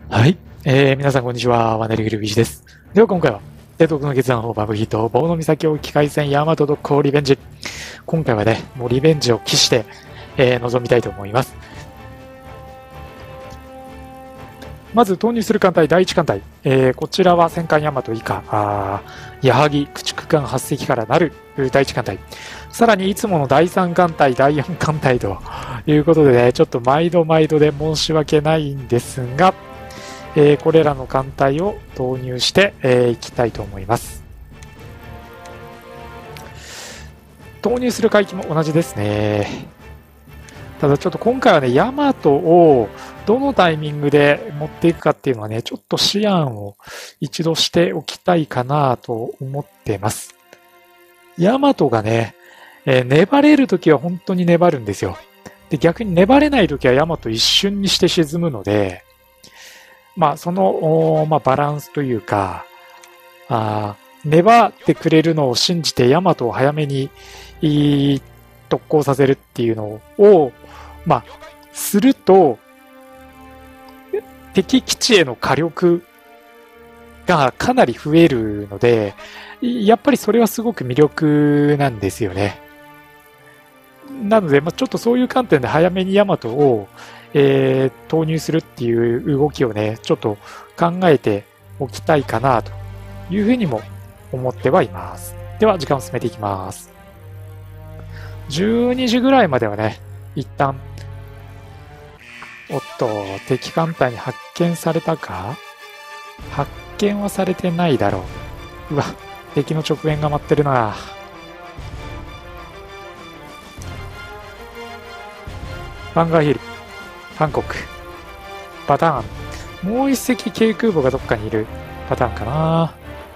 はい。皆さんこんにちは。ワネリグルビーチです。では今回は、帝国の決断法バブヒート、棒の岬沖海戦ヤマト特攻リベンジ。今回はね、もうリベンジを期して、臨みたいと思います。まず投入する艦隊、第1艦隊。こちらは戦艦ヤマト以下、矢作駆逐艦8隻からなる第1艦隊。さらにいつもの第3艦隊、第4艦隊ということでね、ちょっと毎度で申し訳ないんですが、これらの艦隊を投入していきたいと思います。投入する海域も同じですね。ただちょっと今回はね、ヤマトをどのタイミングで持っていくかっていうのはね、ちょっと思案を一度しておきたいかなと思ってます。ヤマトがね、粘れるときは本当に粘るんですよ。で、逆に粘れないときはヤマト一瞬にして沈むので、その、バランスというか、粘ってくれるのを信じてヤマトを早めに特攻させるっていうのを、すると、敵基地への火力がかなり増えるので、やっぱりそれはすごく魅力なんですよね。なので、ちょっとそういう観点で早めにヤマトを、投入するっていう動きをね、ちょっと考えておきたいかなというふうにも思ってはいます。では、時間を進めていきます。12時ぐらいまではね、一旦、おっと、敵艦隊に発見されたか？発見はされてないだろう。うわ、敵の直縁が待ってるな。バンガーヒル、ハンコック、パターン。もう一隻軽空母がどっかにいるパターンかな。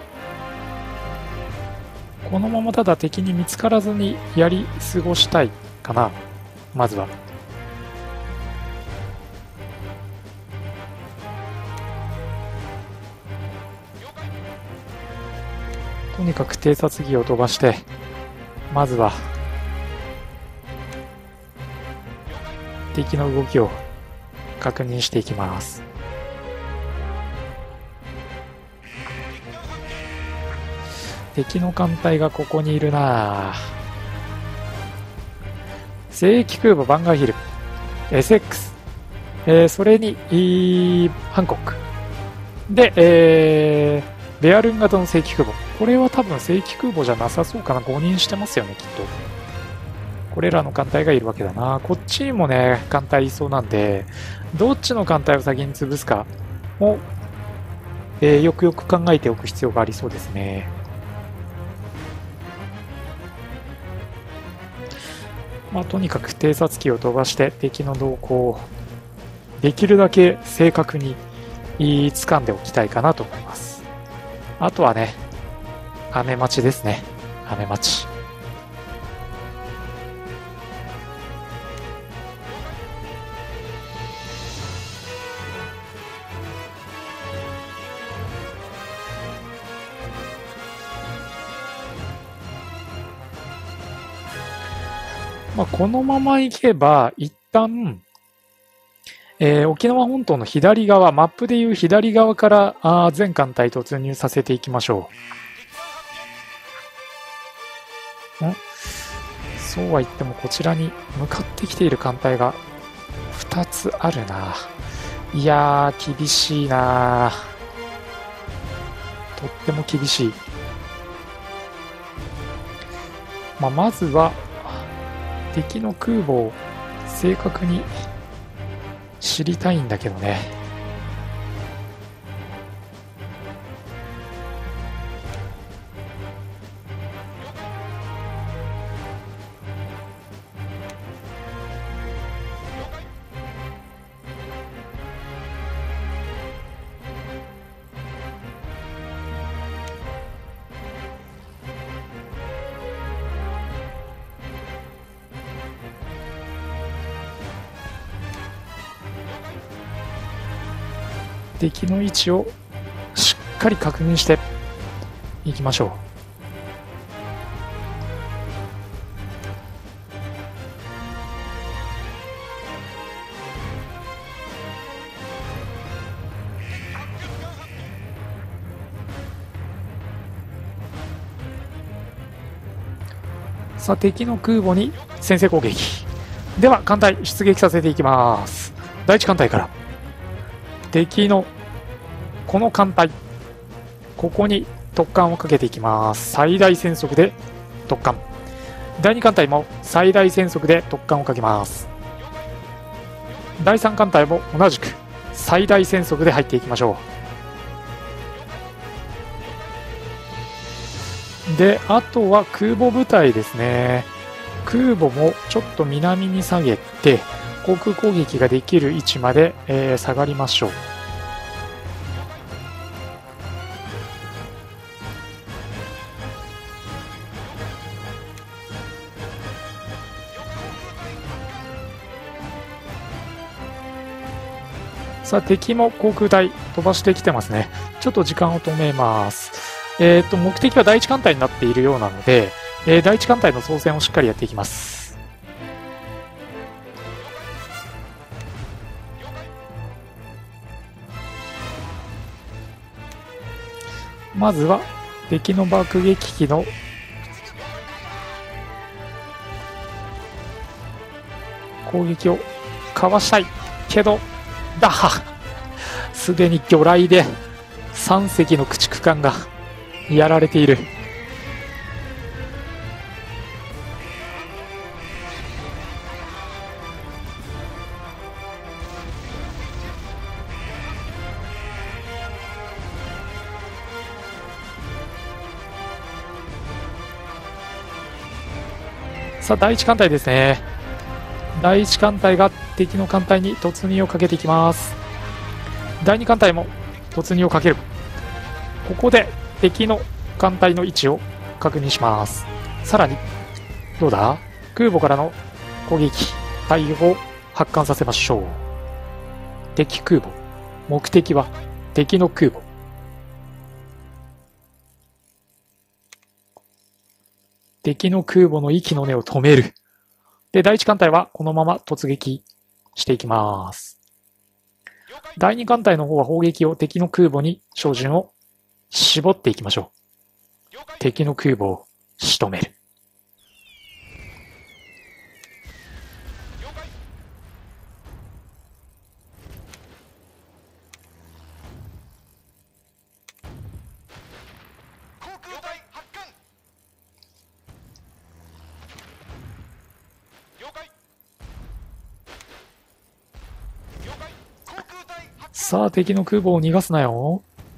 このままただ敵に見つからずにやり過ごしたいかな。まずは。とにかく偵察機を飛ばして、まずは敵の動きを確認していきます。敵の艦隊がここにいるな。正規空母バンガーヒル SX、それにハンコックで、ベアルン型の正規空母。これは多分正規空母じゃなさそうかな。5人してますよね、きっと。これらの艦隊がいるわけだな。こっちにもね、艦隊いそうなんで、どっちの艦隊を先に潰すかも、よくよく考えておく必要がありそうですね。とにかく偵察機を飛ばして敵の動向をできるだけ正確に掴んでおきたいかなと思います。あとはね、雨待ちですね。雨待ち。このまま行けば、一旦、沖縄本島の左側、マップでいう左側から全艦隊突入させていきましょう。そうは言ってもこちらに向かってきている艦隊が2つあるな。いやー、厳しいな。とっても厳しい。まずは、敵の空母を正確に知りたいんだけどね。敵の位置をしっかり確認していきましょう。 さあ、敵の空母に先制攻撃。では、艦隊出撃させていきます。第一艦隊から。敵の、この艦隊。ここに突艦をかけていきます。最大戦速で突艦。第二艦隊も最大戦速で突艦をかけます。第三艦隊も同じく最大戦速で入っていきましょう。で、あとは空母部隊ですね。空母もちょっと南に下げて航空攻撃ができる位置まで、下がりましょう。さあ、敵も航空隊飛ばしてきてますね。ちょっと時間を止めます。目的は第一艦隊になっているようなので、第一艦隊の操船をしっかりやっていきます。まずは敵の爆撃機の攻撃をかわしたいけど、だはすでに魚雷で3隻の駆逐艦がやられている。さあ、第一艦隊ですね。第一艦隊が敵の艦隊に突入をかけていきます。第二艦隊も突入をかける。ここで敵の艦隊の位置を確認します。さらに、どうだ？空母からの攻撃、対応を発艦させましょう。敵空母。目的は敵の空母。敵の空母の息の根を止める。で、第一艦隊はこのまま突撃していきます。第二艦隊の方は砲撃を敵の空母に照準を絞っていきましょう。敵の空母を仕留める。さあ、敵の空母を逃がすなよ。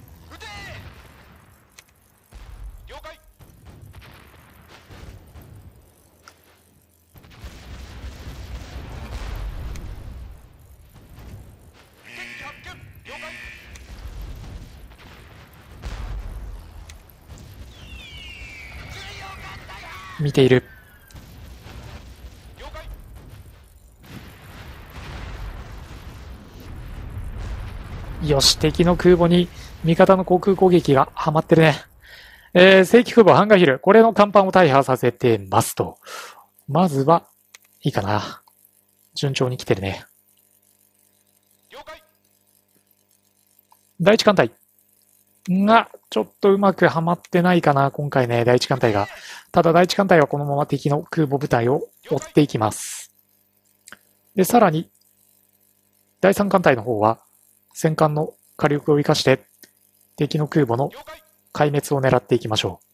見ている。よし、敵の空母に味方の航空攻撃がはまってるね。正規空母ハンガーヒル。これの甲板を大破させてますと。まずは、いいかな。順調に来てるね。第一艦隊が、ちょっとうまくはまってないかな、今回ね、第一艦隊が。ただ第一艦隊はこのまま敵の空母部隊を追っていきます。で、さらに、第三艦隊の方は、戦艦の火力を生かして、敵の空母の壊滅を狙っていきましょ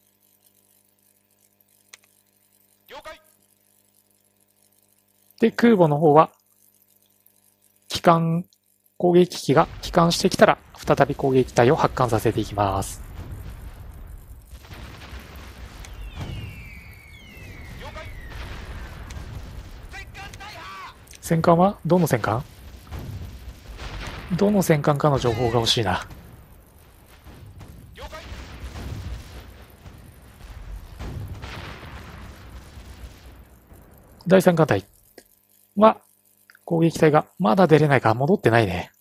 う。で、空母の方は、攻撃機が帰還してきたら、再び攻撃隊を発艦させていきます。戦艦はどの戦艦？どの戦艦かの情報が欲しいな。第三艦隊は攻撃隊がまだ出れないか。戻ってないね。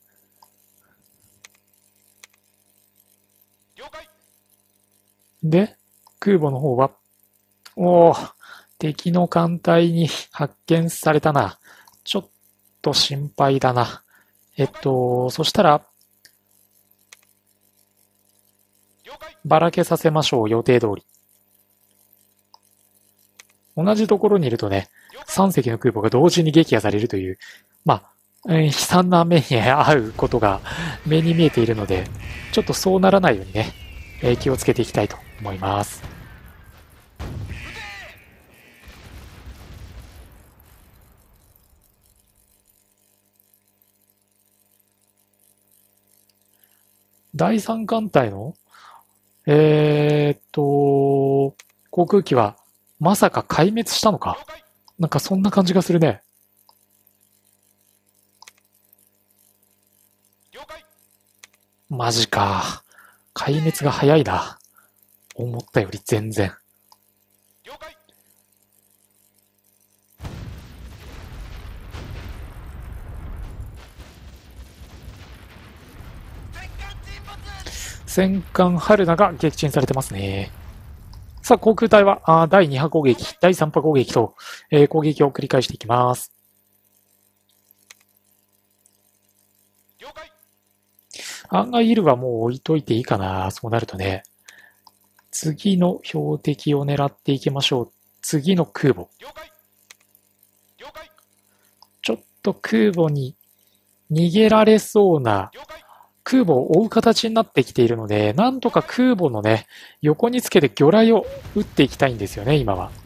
で、空母の方は、敵の艦隊に発見されたな。ちょっと心配だな。そしたら、ばらけさせましょう、予定通り。 同じところにいるとね、3隻の空母が同時に撃破されるという、まあ、悲惨な目に遭うことが目に見えているので、ちょっとそうならないようにね、気をつけていきたいと思います。第三艦隊の航空機はまさか壊滅したのか？なんかそんな感じがするね。マジか。壊滅が早いな。思ったより全然。戦艦春菜が撃沈されてますね。さあ、航空隊は第2波攻撃、第3波攻撃と、攻撃を繰り返していきます。案外イルはもう置いといていいかな。そうなるとね。次の標的を狙っていきましょう。次の空母。ちょっと空母に逃げられそうな空母を追う形になってきているので、なんとか空母のね、横につけて魚雷を撃っていきたいんですよね、今は。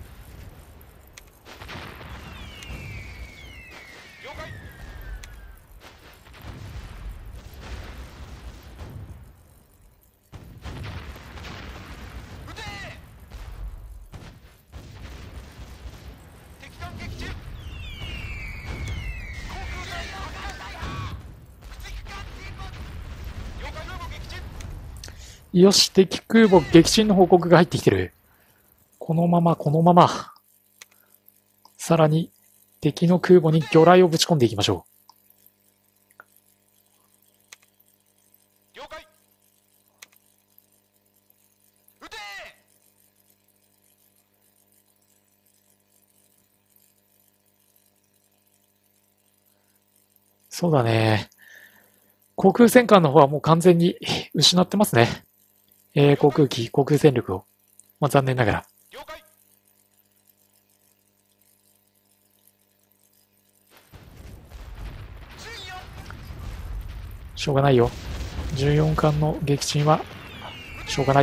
よし、敵空母撃沈の報告が入ってきてる。このまま。さらに、敵の空母に魚雷をぶち込んでいきましょう。そうだね。航空戦艦の方はもう完全に失ってますね。航空機、航空戦力を。残念ながら。しょうがないよ。14艦の撃沈は、しょうがない。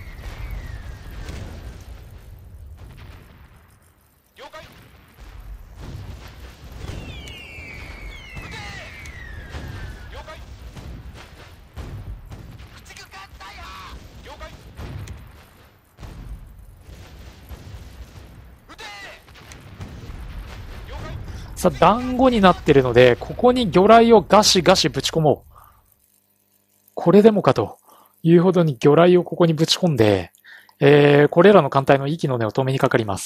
さあ、団子になってるので、ここに魚雷をガシガシぶち込もう。これでもかというほどに魚雷をここにぶち込んで、これらの艦隊の息の根を止めにかかります。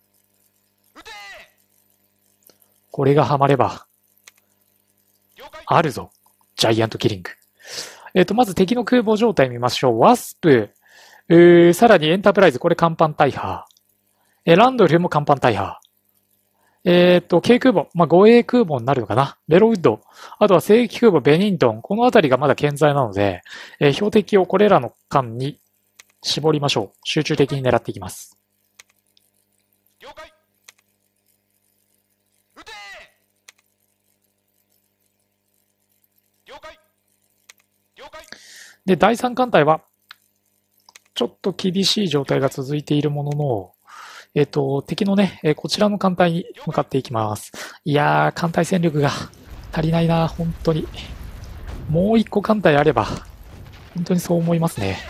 これがハマれば、あるぞ。ジャイアントキリング。まず敵の空母状態見ましょう。ワスプ、さらにエンタープライズ、これ甲板大破。ランドルも甲板大破。軽空母、護衛空母になるのかな。レロウッド。あとは正規空母ベニントン。このあたりがまだ健在なので、標的をこれらの艦に絞りましょう。集中的に狙っていきます。了解。撃て。了解。了解。で、第三艦隊は、ちょっと厳しい状態が続いているものの、敵のね、こちらの艦隊に向かっていきます。いやー、艦隊戦力が足りないな、本当に。もう一個艦隊あれば、本当にそう思いますね。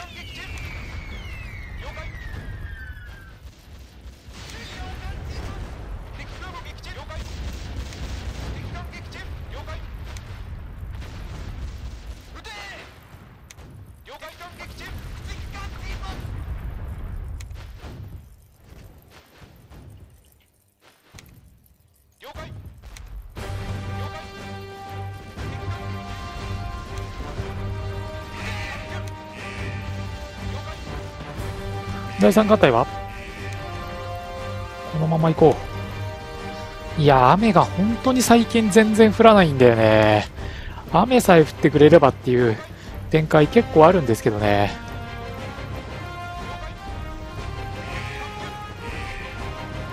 第三艦隊はこのまま行こう。いや、雨が本当に最近全然降らないんだよね。雨さえ降ってくれればっていう展開結構あるんですけどね。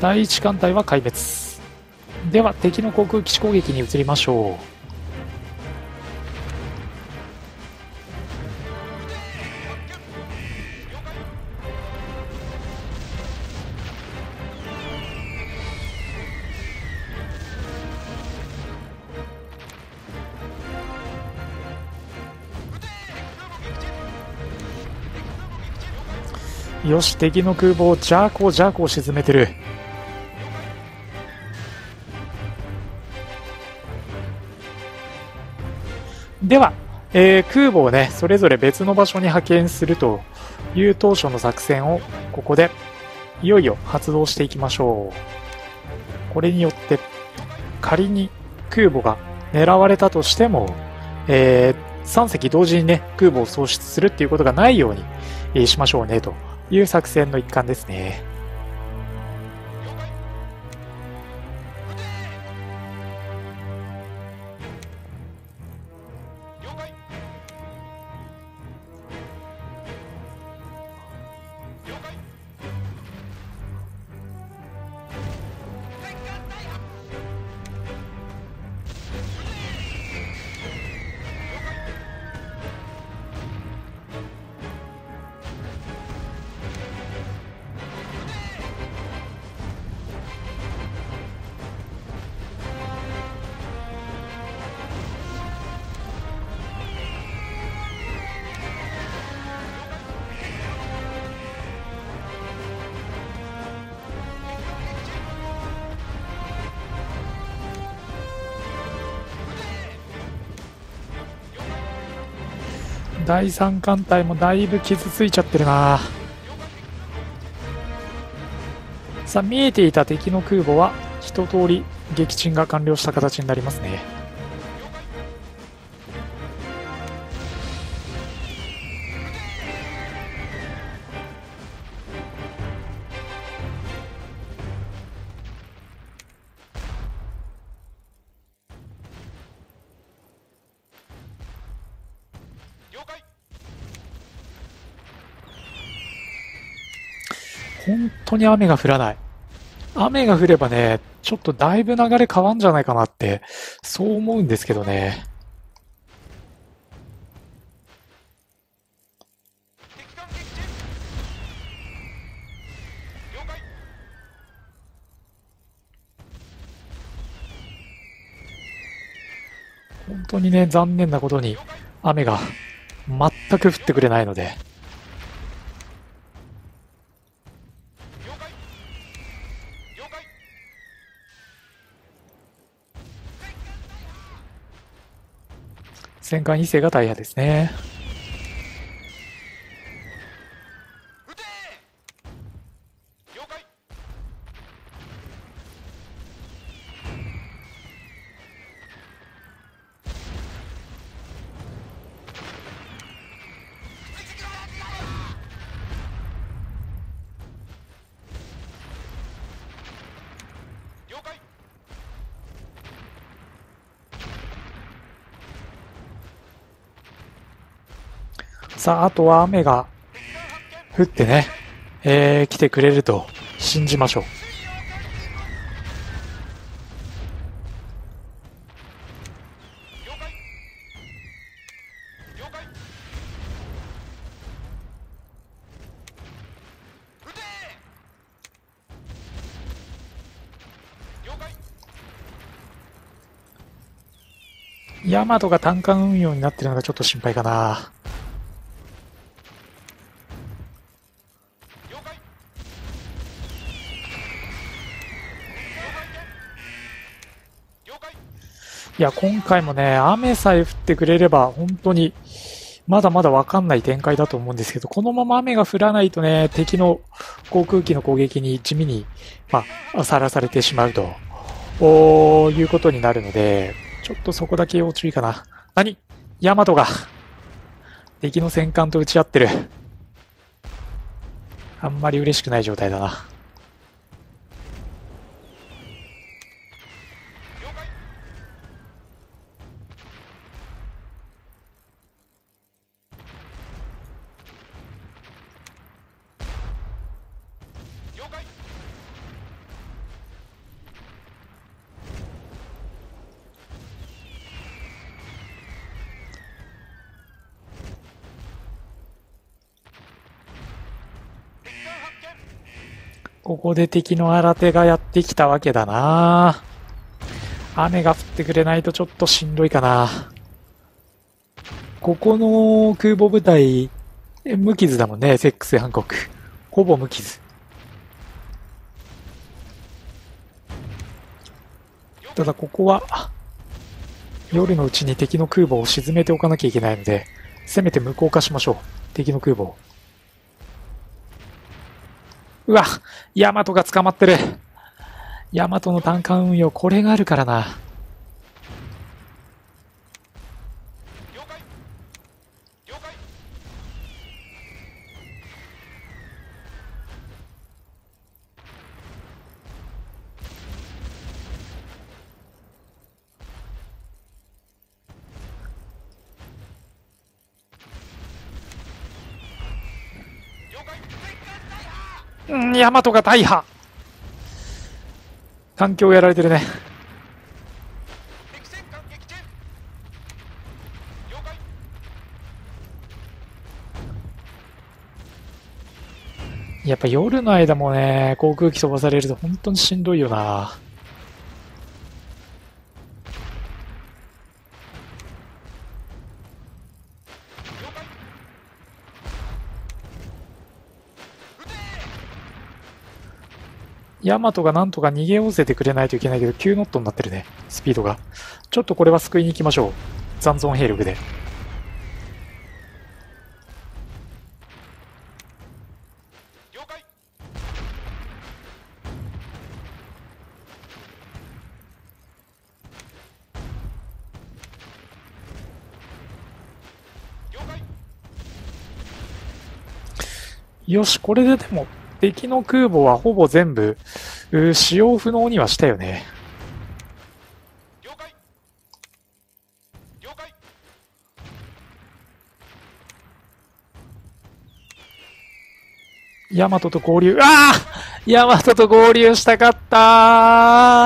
第1艦隊は壊滅。では敵の航空基地攻撃に移りましょう。よし、敵の空母ジャーコを沈めてる。では、空母をねそれぞれ別の場所に派遣するという当初の作戦をここでいよいよ発動していきましょう。これによって仮に空母が狙われたとしても、3隻同時にね空母を喪失するっていうことがないように、しましょうねという作戦の一環ですね。第3艦隊もだいぶ傷ついちゃってるな。さあ見えていた敵の空母は一通り撃沈が完了した形になりますね。本当に雨が降らない。雨が降ればね、ちょっとだいぶ流れ変わんじゃないかなって、そう思うんですけどね。本当にね、残念なことに雨が全く降ってくれないので。戦艦2世が大破ですね。さあ、あとは雨が降ってね、来てくれると信じましょう。ヤマトが単艦運用になってるのがちょっと心配かな。いや、今回もね、雨さえ降ってくれれば、本当に、まだまだわかんない展開だと思うんですけど、このまま雨が降らないとね、敵の航空機の攻撃に地味に、さらされてしまうと、いうことになるので、ちょっとそこだけ要注意かな。ヤマトが、敵の戦艦と撃ち合ってる。あんまり嬉しくない状態だな。 ここで敵の新手がやってきたわけだな。雨が降ってくれないとちょっとしんどいかな。ここの空母部隊、無傷だもんね、セックス・ハンコック。ほぼ無傷。ただここは、夜のうちに敵の空母を沈めておかなきゃいけないので、せめて無効化しましょう。敵の空母を。うわ、ヤマトが捕まってる。ヤマトの単管運用、これがあるからな。ヤマトが大破。環境やられてるね。やっぱ夜の間もね、航空機飛ばされると本当にしんどいよな。ヤマトがなんとか逃げ寄せてくれないといけないけど、9ノットになってるね、スピードが。ちょっとこれは救いに行きましょう。残存兵力で。よし、これででも、敵の空母はほぼ全部、使用不能にはしたよね。ヤマトと合流。ああヤマトと合流したかった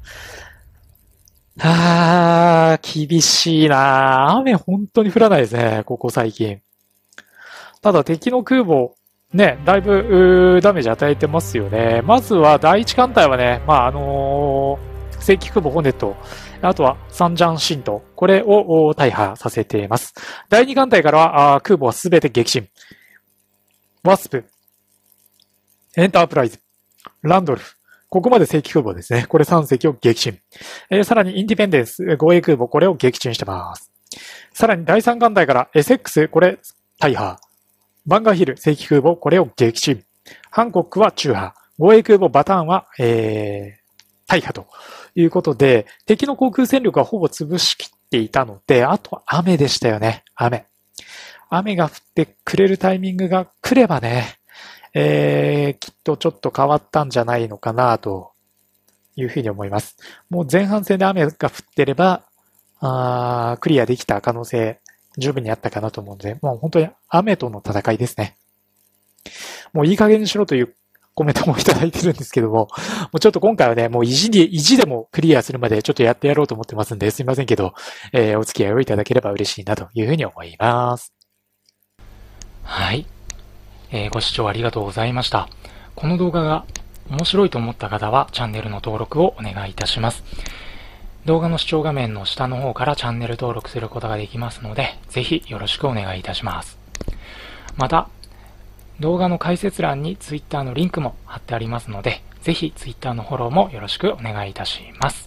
厳しいな。雨本当に降らないですね、ここ最近。ただ敵の空母、ね、だいぶダメージ与えてますよね。まずは第一艦隊はね、正規空母ホネット、あとはサンジャンシント、これを大破させています。第二艦隊からは空母はすべて撃沈。ワスプ、エンタープライズ、ランドルフ、ここまで正規空母ですね。これ3隻を撃沈。さらにインディペンデンス、護衛空母、これを撃沈してます。さらに第3艦隊からエセックス、これ大破。バンガーヒル、正規空母、これを撃沈。ハンコックは中破。護衛空母バターンは、大破ということで、敵の航空戦力はほぼ潰しきっていたので、あとは雨でしたよね。雨。雨が降ってくれるタイミングが来ればね、きっとちょっと変わったんじゃないのかなというふうに思います。もう前半戦で雨が降ってれば、クリアできた可能性、十分にあったかなと思うので、もう本当に雨との戦いですね。もういい加減にしろというコメントもいただいてるんですけども、もうちょっと今回はね、もう意地でもクリアするまでちょっとやってやろうと思ってますんで、すいませんけど、お付き合いをいただければ嬉しいなというふうに思います。 はい。ご視聴ありがとうございました。この動画が面白いと思った方はチャンネルの登録をお願いいたします。動画の視聴画面の下の方からチャンネル登録することができますので、ぜひよろしくお願いいたします。また、動画の解説欄に Twitter のリンクも貼ってありますので、ぜひ Twitter のフォローもよろしくお願いいたします。